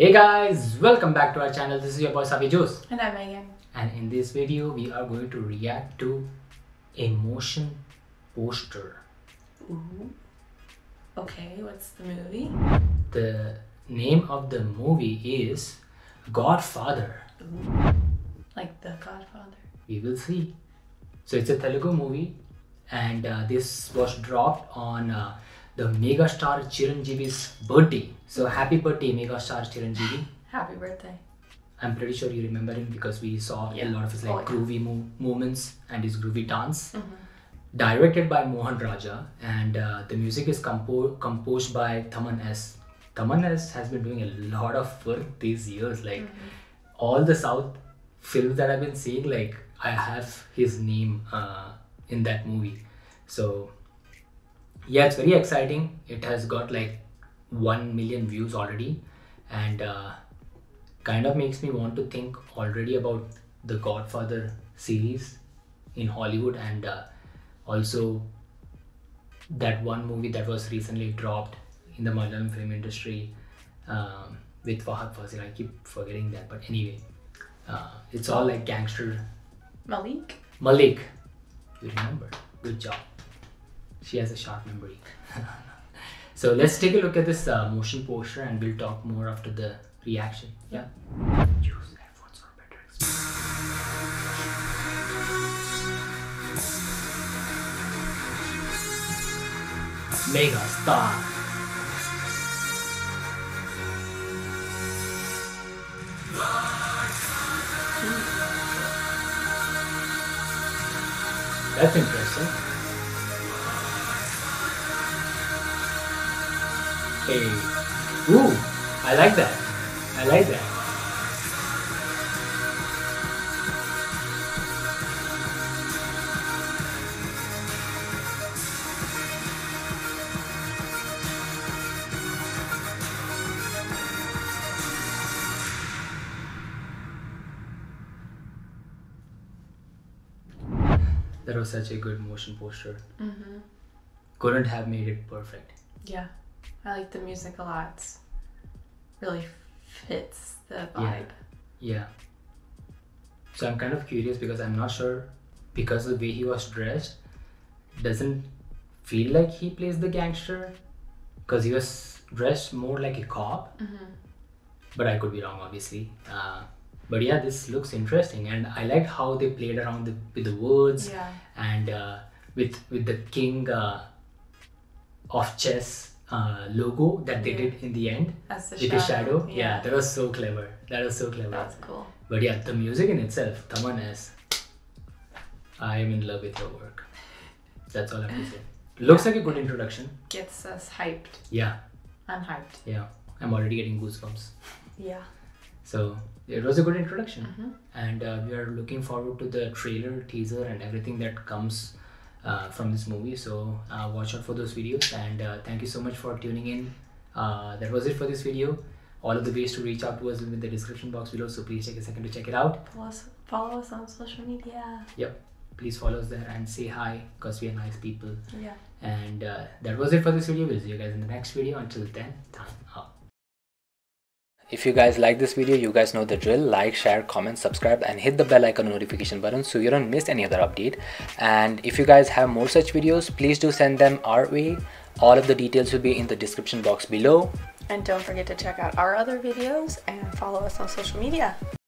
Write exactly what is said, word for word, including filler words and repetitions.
Hey guys, welcome back to our channel. This is your boy Safi Juice. And I'm Megan. And in this video, we are going to react to a motion poster. Ooh. Okay, what's the movie? The name of the movie is Godfather. Ooh. Like The Godfather. We will see. So it's a Telugu movie, and uh, this was dropped on uh, the megastar Chiranjeevi's birthday. So happy birthday, megastar Chiranjeevi. Happy birthday. I'm pretty sure you remember him because we saw Yeah. a lot of his like Oh, yeah. groovy mo- movements and his groovy dance. Mm-hmm. Directed by Mohan Raja, and uh, the music is compo- composed by Thaman S. Thaman S has been doing a lot of work these years. Like Mm-hmm. all the South films that I've been seeing, like I have his name uh, in that movie. So yeah, it's very exciting. It has got like one million views already, and uh, kind of makes me want to think already about the Godfather series in Hollywood, and uh, also that one movie that was recently dropped in the Malayalam film industry um, with Fahad Fazil. I keep forgetting that, but anyway, uh, it's all like gangster. Malik? Malik, you remember? Good job. She has a sharp memory. So let's take a look at this uh, motion poster, and we'll talk more after the reaction. Yeah. Use headphones for better experience. Mega star. That's interesting. Hey, ooh, I like that. I like that. That was such a good motion poster. Mm-hmm. Couldn't have made it perfect. Yeah. I like the music a lot. It's really fits the Yeah. vibe. Yeah. So I'm kind of curious because I'm not sure, because of the way he was dressed doesn't feel like he plays the gangster, because he was dressed more like a cop, Mm-hmm. but I could be wrong obviously. Uh, but yeah, this looks interesting, and I liked how they played around the, with the words Yeah. and uh, with with the king uh, of chess uh, logo that they Yeah. did in the end As the with shadow. the shadow. Yeah. Yeah. That was so clever. That was so clever. That's cool. But yeah, the music in itself, Thaman S, I am in love with your work. That's all I have to say. Looks like a good introduction. Gets us hyped. Yeah, I'm hyped. yeah. I'm already getting goosebumps. Yeah. So it was a good introduction. Mm-hmm. And uh, we are looking forward to the trailer, teaser, and everything that comes uh, from this movie. So uh, watch out for those videos, and uh, thank you so much for tuning in. Uh, that was it for this video. All of the ways to reach out to us will be in the description box below, so please take a second to check it out. Follow us, follow us on social media. Yep, please follow us there and say hi, because we are nice people. Yeah. And uh, that was it for this video. We'll see you guys in the next video. Until then, time out. If you guys like this video, you guys know the drill. Like, share, comment, subscribe, and hit the bell icon notification button so you don't miss any other update. And if you guys have more such videos, please do send them our way. All of the details will be in the description box below. And don't forget to check out our other videos and follow us on social media.